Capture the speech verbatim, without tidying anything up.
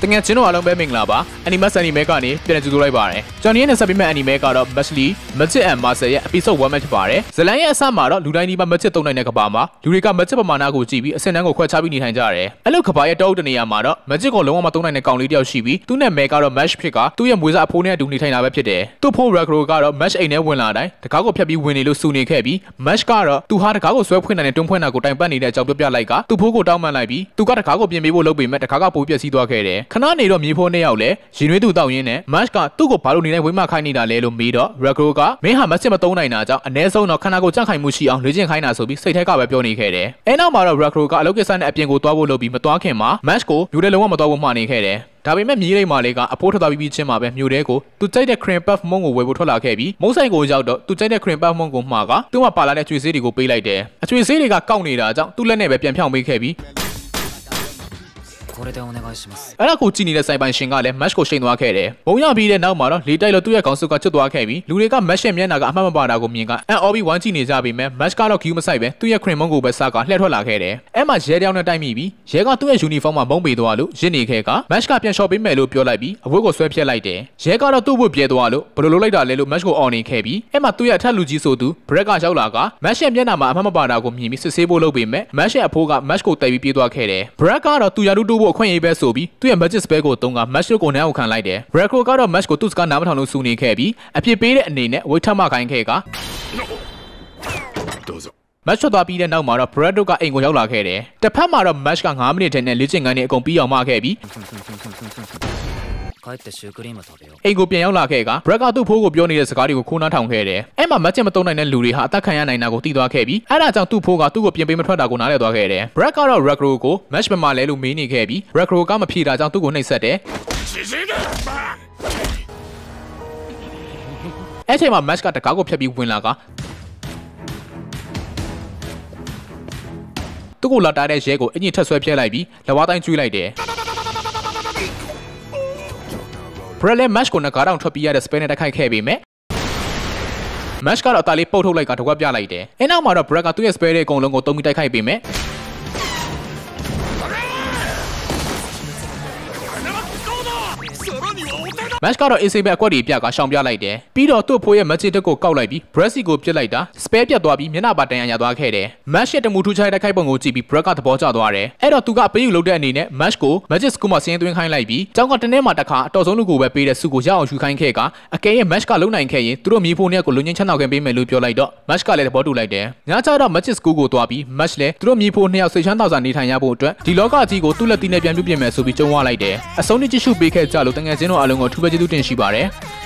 တကယ်ချင်းတို့အားလုံးပဲမင်္ဂလာပါ Animask anime ကနေပြန်ကြိုဆိုလိုက်ပါတယ်ကျွန်တော်ရဲ့ဆက်ပြီးမဲ့ anime ကတော့ Mostly Magic and Master ရဲ့ episode one ပဲဖြစ်ပါတယ်ဇလန်ရဲ့အစမှာတော့လူတိုင်းဒီမှာ Magic သုံးနိုင်တဲ့ကဘာမှာလူတွေက Magic ပမာဏကိုကြည့်ပြီးအစင်တန်းကိုခွဲခြားပြီးနေထိုင်ကြရတယ်အဲ့လိုကဘာရဲ့တောအုပ်တနေရာမှာတော့ Magic ကိုလုံးဝမသုံးနိုင်တဲ့ကောင်လေးတယောက်ရှိပြီးသူ့နဲ့ Meg ကတော့ Match ဖြစ်ကသူ့ရဲ့မွေးစားအဖိုးနဲ့အတူနေထိုင်တာပဲဖြစ်တယ်သူ့ဖိုး Rakro ကတော့ Match အိမ်ထဲဝင်လာတိုင်းတကားကိုဖျက်ပြီးဝင်နေလို့စူနေခဲ့ပြီး Match ကတော့သူဟာတကားကိုဆွဲဖွင့်နိုင်တဲ့တွန်းဖွင့်တာကိုတိုင်ပတ်နေတဲ့အကြောင်းပြောပြလိုက်ကသူ့ဖိုးကိုတောင်းပန်လိုက်ပြီးသူကတကားကိုပြင်ပေးဖို့လုပ်ပေမဲ့တကားကပိုးပြက်စီးသွားခဲ့တယ်ခဏနေတော့မြေဖိုးနှစ်ယောက်လည်းရင်ွေးသူတောက်ရင်းနဲ့ Match ကသူ့ကိုဘာလို့နေတိုင်းဝိမခိုင်းနေတာလဲလို့မေးတော့ Rakro ကမင်းဟာ Match မသုံးနိုင်တာကြောင့်အ ਨੇ ဆုံးတော့ခဏကိုကြန့်ခိုင်မှုရှိအောင်လေ့ကျင့်ခိုင်းတာဆိုပြီးစိတ်ထဲကပဲပြောနေခဲ့တယ်အဲနောက်မှာတော့ Rakro ကအလုပ်ကိစ္စနဲ့အပြင်ကိုသွားဖို့လုပ်ပြီးမသွားခင်မှာ Match ကိုမြို့ထဲလုံးဝမသွားဖို့မှားနေခဲ့တယ်ဒါပေမဲ့မြေးလိမ့်မာလေးကအဖိုးထွက်သွားပြီးချင်းမှာပဲမြို့ထဲကိုသူကြိုက်တဲ့ cream puff မုံကိုဝယ်ဖို့ထွက်လာခဲ့ပြီးမုံဆိုင်ကိုရောက်တော့သူကြိုက်တဲ့ cream puff မုံကိုမှားကသူ့မှာပါလာတဲ့အကျွေးဆေးတွေကိုပေးလိုက်တယ်အကျွေးဆေးတွေကကောက်နေတာကြောင့်သူ့လက်နဲ့ပဲပြန်ဖြောင်းပေးခဲ့ပြီးအဲ့ဒါကိုကြည့်နေတဲ့စိုင်ပိုင်ရှင်ကလည်း Match ကိုရှိန်သွားခဲ့တယ်။ဘုံရပြီးတဲ့နောက်မှာတော့လေတိုက်လို့သူ့ရဲ့ခေါင်းစုကချွတ်သွားခဲ့ပြီးလူတွေက Match ရဲ့မျက်နှာကအမှတ်မပါတာကိုမြင်ကအန်အော်ပြီးဝမ်းကြည့်နေကြပြီမဲ့ Match ကတော့ queue မဆိုင်ပဲသူ့ရဲ့ cream မုံကိုပဲစားကလှည့်ထွက်လာခဲ့တယ်။အဲ့မှာရဲတောင်နဲ့တိုက်မိပြီးရဲကသူ့ရဲ့ uniform မှာမုံပေးသွားလို့ရစ်နေခဲ့က Match ကပြန်လျှော့ပေးမယ်လို့ပြောလိုက်ပြီးအဝတ်ကိုဆွဲဖြတ်လိုက်တယ်။ရဲကတော့သူ့ဝတ်ပြဲသွားလို့ဘယ်လိုလုပ်လိုက်တာလဲလို့ Match ကိုအော်နေခဲ့ပြီးအဲ့မှာသူ့ရဲ့အထက်လူကြီးဆိုသူ Brett ကရောက်လာက Match ရဲ့မျက်နှာမှာအမှတ်မပါတာကိုမြင်ပြီးစစ်ဆေးဖို့လုပ်ပေမဲ့ Match ရဲ့အဖိုးက Match ကိုတိုက်ပြီးပြေးသွားခဲ့တယ်။ Brett ကတော့သူ့ရာထူးတိုးဖို့အခွင့်အရေးပဲဆိုပြီးသူ့ရဲ့ Magic spell ကိုသုံးက Match ကိုနန်းအောင်ခံလိုက်တယ်။ Rakro ကတော့ Match ကိုသူ့စကားနားမထောင်လို့စူနေခဲ့ပြီးအပြစ်ပေးတဲ့အနေနဲ့ဝိတ်ထမခိုင်းခဲ့က Match ထွက်သွားပြီးတဲ့နောက်မှာတော့ Brett တို့ကအိမ်ကိုရောက်လာခဲ့တယ်။တစ်ဖက်မှာတော့ Match ကnineမိနစ်ထဲနဲ့လေ့ကျင့်ခန်းတွေအကုန်ပြီးအောင်မှခဲ့ပြီးအိမ်ကိုပြန်ရောက်လာခဲ့က Brett ကသူ့ဖိုးကိုပြောနေတဲ့စကားတွေကိုခိုးနှားထောင်ခဲ့တယ်။အဲ့မှာ Match မသုံးနိုင်တဲ့လူတွေဟာအသက်ခံရနိုင်တာကိုသိသွားခဲ့ပြီးအဲ့ဒါကြောင့်သူ့ဖိုးကသူ့ကိုပြင်ပေးမထွက်တာကိုနားလည်သွားခဲ့တယ်။ Brett ကတော့ Rakro ကို Match မှာလဲလို့မေးနေခဲ့ပြီး Rakro ကမဖြေတာကြောင့်သူ့ကိုနှိပ်စက်တယ်။အဲ့ချိန်မှာ Match ကတကားကိုဖျက်ပြီးဝင်လာကသူ့ကိုလာတားတဲ့ရဲကိုအညစ်ထက်ဆွဲဖျက်လိုက်ပြီးလက်ဝါးတိုင်းကျွေးလိုက်တယ်။ Brett လည်း Match ကိုနဂါးတောင်ထွက်ပြီးရတဲ့ spell နဲ့တိုက်ခိုက်ခဲ့ပေမဲ့ Match ကတော့အသားလေးပုတ်ထုတ်လိုက်ကတကွက်ပြလိုက်တယ်။အဲနောက်မှာတော့ Brett ကသူ့ရဲ့ spell တွေအကုန်လုံးကိုသုံးပြီးတိုက်ခိုက်ပေမဲ့Match ကတော့ A C ပဲအကွက်တွေပြကရှောင်ပြလိုက်တယ်။ပြီးတော့သူ့ဖိုးရဲ့ Magic တက်ကိုကောက်လိုက်ပြီး Brett ကိုပြစ်လိုက်တာ spell ပြတ်သွားပြီးမျက်နှာပါတန်ရရသွားခဲ့တယ်။ Match ရဲ့တမူထူးခြားတဲ့ခိုက်ပုံကိုကြည့်ပြီး Brett ကသဘောကျသွားတယ်။အဲ့တော့သူကအပေးယူလုပ်တဲ့အနေနဲ့ Match ကို Magic School မှာဆင်းသွင်းခိုင်းလိုက်ပြီးကျောင်းကတနေ့မှတစ်ခါအတော်ဆုံးလူကိုပဲပေးတဲ့စုကိုရအောင်ယူခိုင်းခဲ့ကအကယ်၍ Match ကလုံနိုင်ခဲ့ရင်သူတို့မြေဖိုးနှစ်ယောက်ကိုလူငင်းချမ်းသာခင်ပေးမယ်လို့ပြောလိုက်တော့ Match ကလည်းသဘောတူလိုက်တယ်။ညကျတော့ Magic School ကိုသွားပြီး Match လည်းသူတို့မြေဖိုးနှစ်ယောက်စိတ်ချမ်းသာစွာနေထိုင်ရဖို့အတွက်ဒီလောကကြီးကိုသူ့လက်တီးနဲ့ပြန်ပြုပြင်မယ်ဆိုပြီးကြုံဝလိုက်တယ်။အဆုံးထိကြည့်ရှုပေးခဲ့ကြလို့တငယ်ချင်းတို့အားလုံးကိုထူးပဲကျေးဇူးတင်ရှိပါတယ်။